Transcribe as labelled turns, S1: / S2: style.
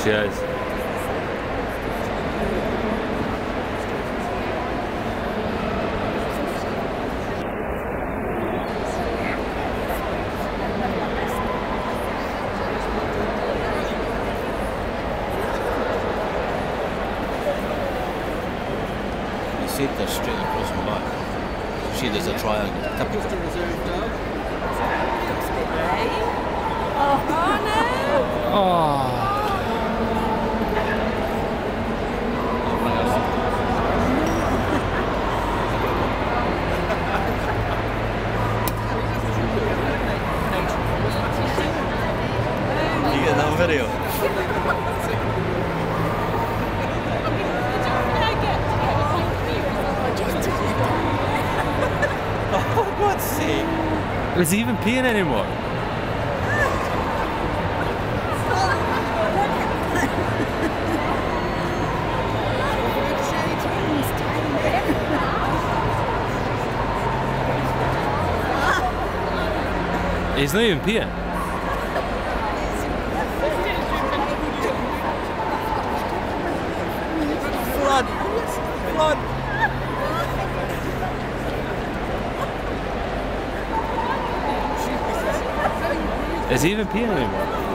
S1: She is.
S2: You see it straight across my back. See, there's a triangle. Typical.
S3: Oh no!
S1: Oh.
S2: You get that video? Oh, for God's sake.
S1: Is he even peeing anymore? He's not even peeing.
S2: Flood! Flood!
S1: Is he even peeing anymore?